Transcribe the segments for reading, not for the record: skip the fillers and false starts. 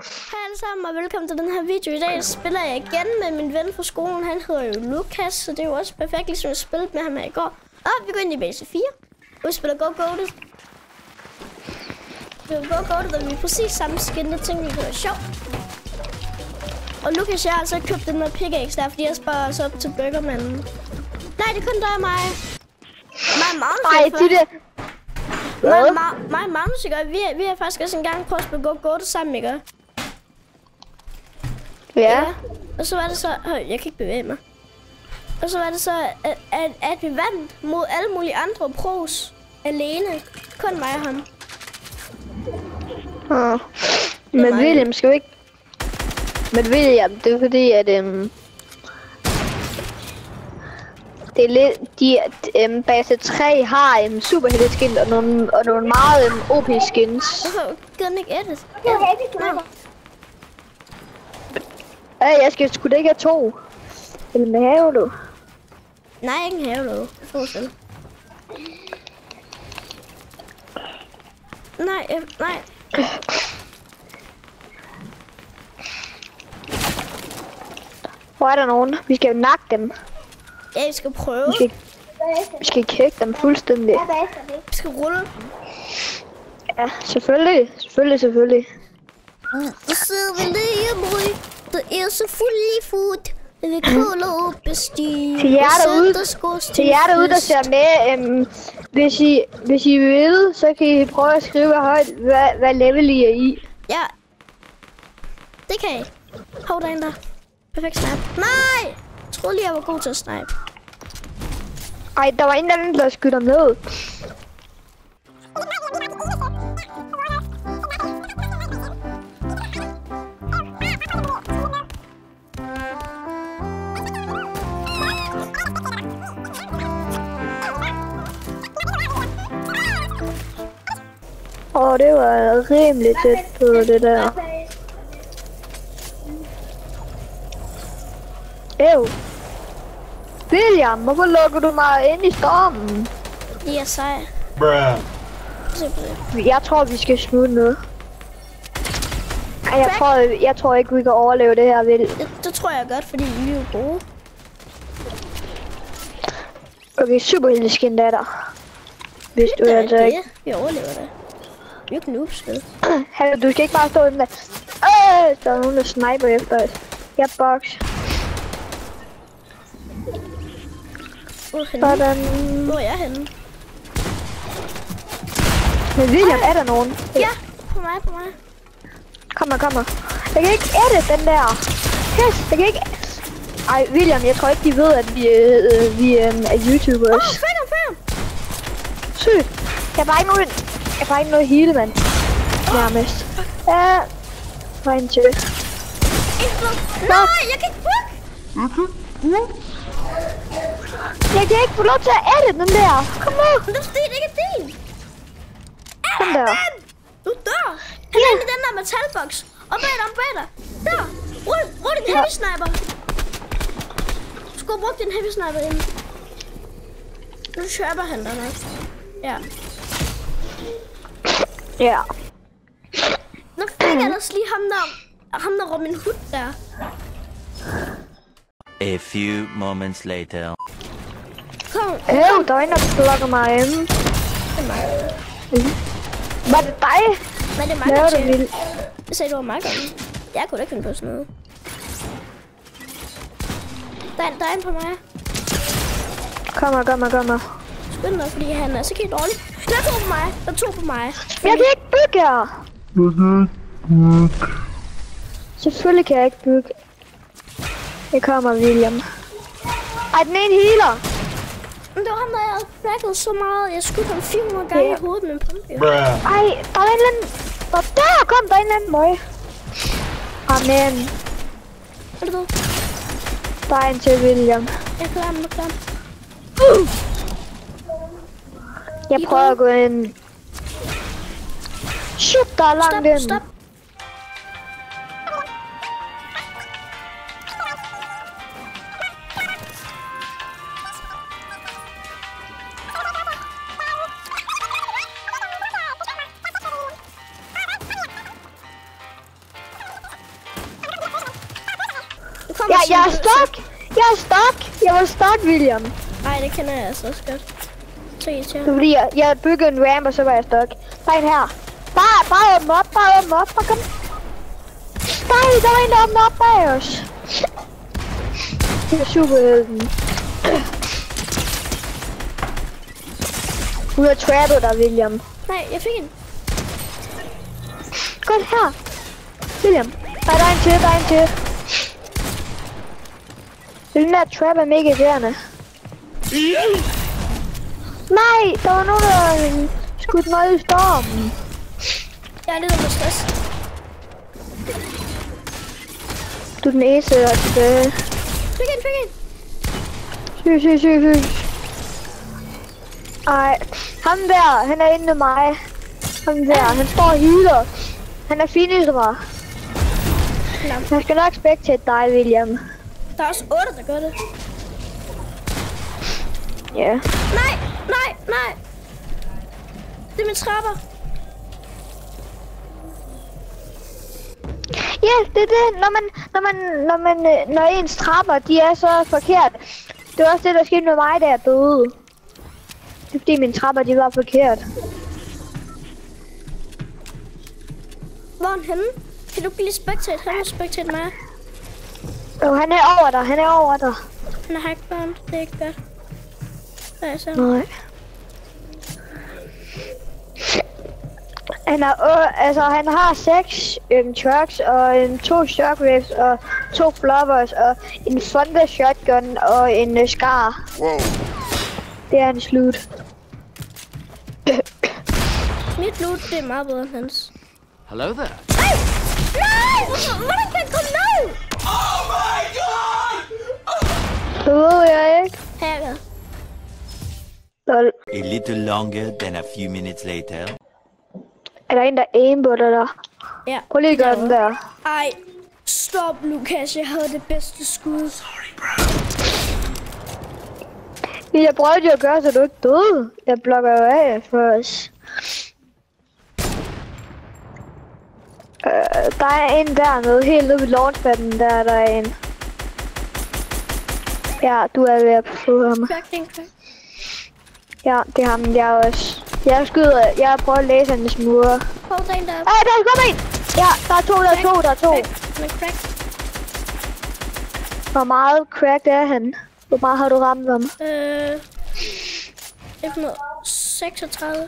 Hej alle sammen og velkommen til den her video. I dag spiller jeg igen med min ven fra skolen. Han hedder jo Lukas, så det er jo også perfekt, ligesom jeg spillede med ham her i går. Og vi går ind i base 4. Og vi spiller Go-Goated. Vi spiller Go-Goated, og vi er præcis samme skin. Det tænkte vi kunne være sjovt. Og Lukas, jeg har altså ikke købt den der pickaxe der, fordi jeg sparer os op til burgermanden. Nej, det er kun dig og mig. Nej, det er Mig og Magnus, ikke? Vi har faktisk også engang prøvet at spille Go-Goated sammen, ikke? Ja. Og så var det så... Jeg kan ikke bevæge mig. Og så var det så, at vi vandt mod alle mulige andre pros alene. Kun mig og ham. Men William skal jo ikke... Men William, det er fordi, at... Det er lidt... base 3 har superhelteskin og nogle meget OP-skins. Hvorfor gider den ikke edit? Jeg skal sgu da ikke have 2. Eller med have du? Nej, ikke en have du. Forskel. Nej. Hvor er der nogen? Vi skal jo nakke dem. Ja, vi skal prøve. Vi skal kække dem fuldstændig. Vi skal rulle. Ja, selvfølgelig. Så sidder vi lige det er så fuldt fod. Vi kolder op bestige. Til jer derude, der ser med, hvis I vil, så kan I prøve at skrive højt, hvad level I er i. Ja. Det kan I. Hov, der er en der. Perfekt snipe. Nej! Jeg troede lige, jeg var god til at snipe. Ej, der var en anden, der skyder ned. Det var rimelig tæt på det der. William, hvorfor lukker du mig ind i stormen? De er sej. Jeg tror, vi skal smutte noget. Jeg tror ikke, vi kan overleve det her, Will. Det tror jeg godt, fordi vi er jo gode. Okay, superhelteskin der er der. Hvis du er der ikke. Vi overlever det. Vi er jo noobs, vel? Du skal ikke bare stå inde der. Der er nogen, der sniper efter os. Jeg er box. Hvor er jeg henne? Men William, er der nogen? Ja, på mig. Kom her. Jeg kan ikke edit den der. Yes, jeg kan ikke... Ej, William, jeg tror ikke, de ved, at vi er YouTubers. Fang! Sygt. Jeg har ikke noget hele, mand. Nærmest. Ja. Var en til. Nej, jeg kan ikke bruge. Jeg kan ikke få lov til at edit den der. Kom nu. Det er fordi, det ikke er din. Kom der. Du dør. Han er inde i den der metalbox. Og bag dig. Der. Rul din heavy sniper. Du skulle have brugt din heavy sniper ind. Nu trapper han dig nok. Ja. Ja. Nu fik jeg ellers lige ham der Robin Hood der. A few moments later. Kom. Der er en, der blokker mig inde. Var det dig? Nej, det er mig, der vil. Jeg sagde, du var mig. Jeg kunne da ikke finde på sådan noget. Der er en på mig. Kom her. Skynd dig, fordi han er så helt dårlig. Der er to på mig. Jeg kan ikke bygge her. Selvfølgelig kan jeg ikke bygge. Jeg kommer, William. Ej, den ene healer. Men det var ham, der jeg havde frækket så meget. Jeg skudte ham 400 gange i hovedet med en pumpe. Ej, der er en eller anden... Der kom der en eller anden møg. Amen. Er du ved? Der er en til, William. Jeg klarer ham. Jeg prøver at gå ind. Shit, der er langt ind. Stop. kommer Jeg er til- stuck! Jeg er stuck! Jeg var stuck, William. Ej, det kender jeg altså også godt. Så Det irriterende. var fordi, jeg byggede en ramp, og så var jeg stuck. Der er en her. Bare åbne op, bare åbne op. Bare kom. Nej, der var en, der åbnede op bag os. Det er superhelten. Hun har trappet dig, William. Nej, jeg fik en. Godt her. William. Nej, der er en til, der er en til. Den der trap er mega irriterende. Nej, der var nogen, der skudte mig i stormen. Jeg er lidt under stress. Du er den eneste, der er tilbage. Fik en. Syg. Ej, ham der, han er inde med mig. Ham der, han står og healer. Han er finisher. Jeg skal nok spectate dig, William. Der er også 8, der gør det. Ja. Nej. Det er min trapper. Ja, det er det. Når ens trapper, de er så forkert. Det var også det, der skete med mig, da jeg døde. Det er fordi mine trapper, de var forkert. Hvor er han henne? Kan du ikke lige spectate? Han har spectate mig. Han er over dig, Han er hackbound. Det er ikke godt. Hvad er så? Nej. Han har 6 trucks og 2 shockwaves og 2 floppers og en thunder shotgun og en scar. Whoa. Det er en slut. Mit loot, det er meget bedre end hans. Hello there. Nej! Hvordan kan jeg komme ned? Det ved jeg ikke. Hacker. Lol. A little longer than a few minutes later. Er der en, der aimbotter der? Ja. Prøv lige at gøre den der. Ej, stop, Lukas. Jeg havde det bedste skud. Jeg prøvede jo at gøre, så du ikke døde. Jeg blokker jo af for os. Der er en dernede, helt nede ved launchpadden, der er der en. Ja, du er ved at få ham. Crack, den crack. Ja, det er ham, jeg også. Jeg skyder, jeg prøver at læse hans mure. Hov, der er en der. Der kommer en! Ja, der er to. Han er crack. Hvor meget cracked er han? Hvor meget har du ramt ham? 136.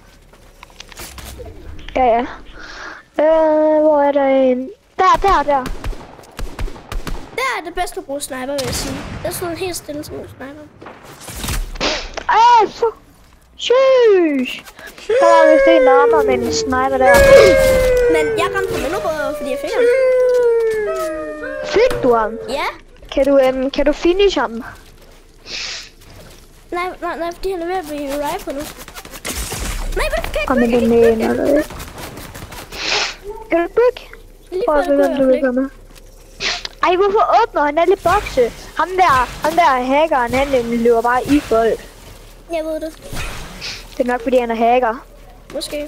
Ja. Hvor er der en? Der. Det er det bedste at bruge sniper, vil jeg sige. Det er sådan helt stille som en sniper. Så syg! Der var vist en, der rammer med en sniper der. Men jeg ramte ham endnu bedre, fordi jeg fik ham. Fik du ham? Ja. Kan du finish ham? Nej, fordi han er ved at blive rifle nu. Nej, hvad kan jeg Kom med ikke den bygge? eller hvad? Kan du bygge? Lige Prøv før at det se, kunne om jeg du i vil hvert fald komme. Ej, hvorfor åbner han alle bokse? Ham der hackeren, han løber bare i folk. ikke. Jeg ved det. Det er nok fordi han er hacker. Måske.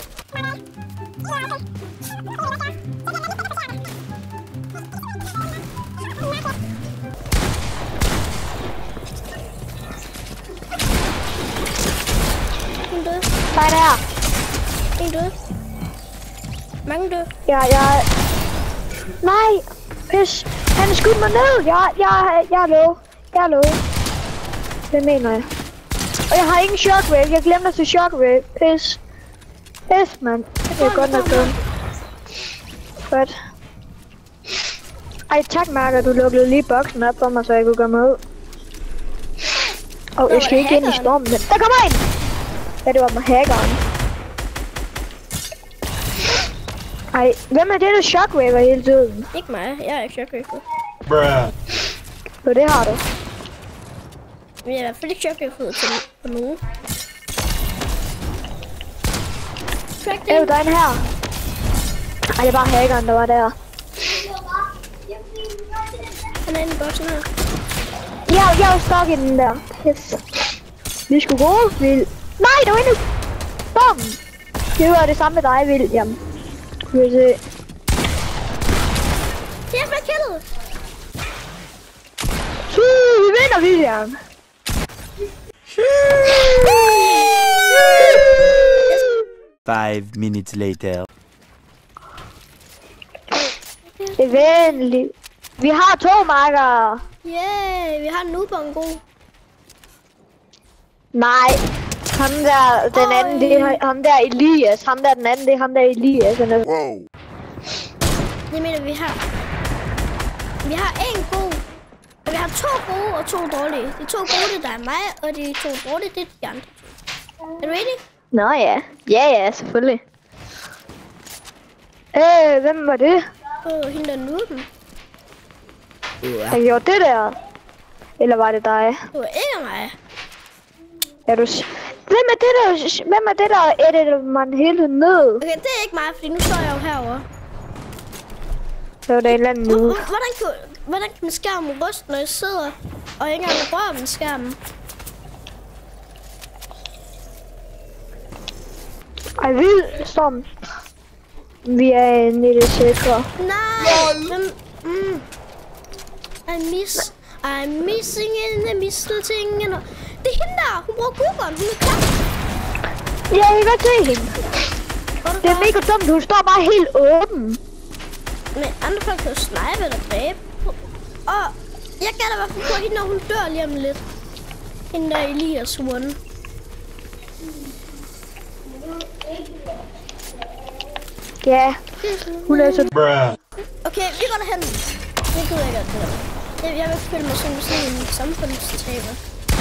En død. Der er der. En død. Mange død. Ja. Nej. Pis. Han er skudt mig ned. Jeg er low. Det mener jeg. Og jeg har ingen shockwave. Jeg glemte at tage shockwave. Pis, mand. Det er godt nok dumt. Godt. Ej, tak, Marker. Du lukkede lige boksen op for mig, så jeg kunne komme ud. Jeg skal ikke ind i stormen. Der kommer en! Ja, det var med hackeren. Ej, hvem er det, der shockwaver hele tiden? Ikke mig. Jeg er ikke chokeret. Så det har du. Men jeg er i hvert fald ikke chokeret til på nogen. Crack den. Der er en her. Ej, det er bare hackeren, der var der. Han er inde i boksen her. Jeg var stuck i den der. Yes. Vi skulle gå, Vil. Nej, der var inde. Bum! Det var det samme med dig, William. Kunne jeg se. Jeg er killet. vinder William. 5 minutes later. Det er venligt. Vi har 2 markere. Yeah, vi har en Nubongo. Nej. Ham der, den anden, det er ham der Elias. Ham der, den anden, det er ham der Elias. Wow. Jeg mener, vi har en god. Og vi har 2 gode og 2 dårlige. De 2 gode, der er mig, og de 2 dårlige, det er de andre. Er du ready? Nå ja. Ja, selvfølgelig. Hvem var det? Hende der nuben. Han gjorde det der? Eller var det dig? Det var ikke mig. Er du... Hvem er det der editer man hele ned? Okay, det er ikke mig, fordi nu står jeg jo herovre. Så var det en eller anden nu. Hvordan kan min skærm ryste, når jeg sidder og ikke engang rører min skærm? Ej, vild storm. Vi er inde i det sikre. Nej! I'm missing in the mistletoe. Det er hende der! Hun bruger Googlen. Hun er klar. Ja, jeg kan godt se hende. Det er mega dumt. Hun står bare helt åben. Men andre folk kan jo snipe eller dræbe. Og jeg gætter i hvert fald på hende, når hun dør lige om lidt. Hende der Elias one. Ja, hun er så... Okay, vi går derhen. Det gider jeg godt det der. Jeg vil føle mig som sådan en samfundstaber.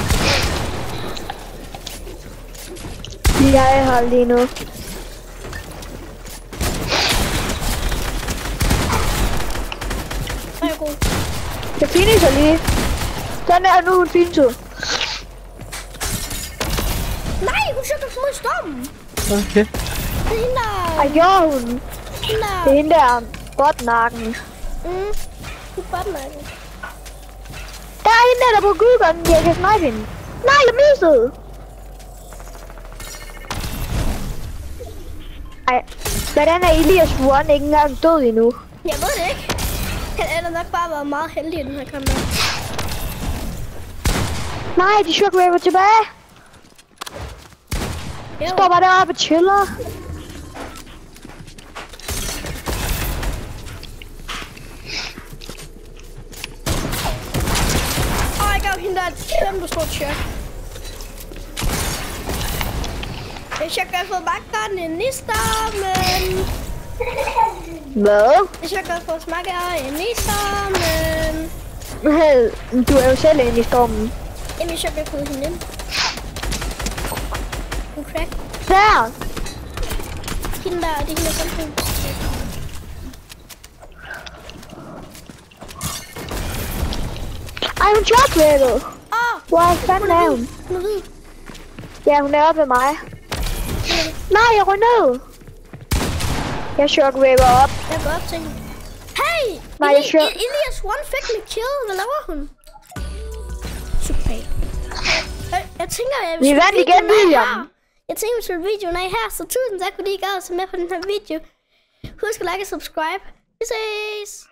Jeg er her lige nu. Jeg er god. Jeg finisher lige. Sådan er nu, hun finisher. Nej, hun sætter sig mod stormen. Okay. Det er hende der... Ej, gjorde hun. Hende der... Det er hende der botnakken. Hun er botnakken. Der er hende der på Googlen. Jeg kan snipe hende. Nej, jeg missede. Ej, hvordan er Elias One ikke engang død endnu? Jeg ved det ikke. Han er nok bare været meget heldig i den her kamp. Nej, de shockwaver tilbage. Jo. Står bare deroppe og chiller. Jeg gav hende der et kæmpe stort chok. Jeg kan få bakkeren ind i stormen. Hvad? Jeg kan få smakker ind i stormen. Du er jo selv inde i stormen. Jamen, jeg kan få hende ind. Hun crack. Der! Hende der, det er hende der samtidig. Ej, hun chokwavet. Hvor fanden er hun? Hun er hvid. Ja, hun er oppe ved mig. Nej, jeg ryger ned. Jeg shockwaver op. Jeg går op til hende. Hey! Nej, Elias One fik mig kill. Hvad laver hun? Super. Jeg tænker, jeg vil vi vandt igen, William. Jeg tænker, vi skulle videoen af her. Så tusind tak, fordi I gad at se med på den her video. Husk at like og subscribe. Vi ses!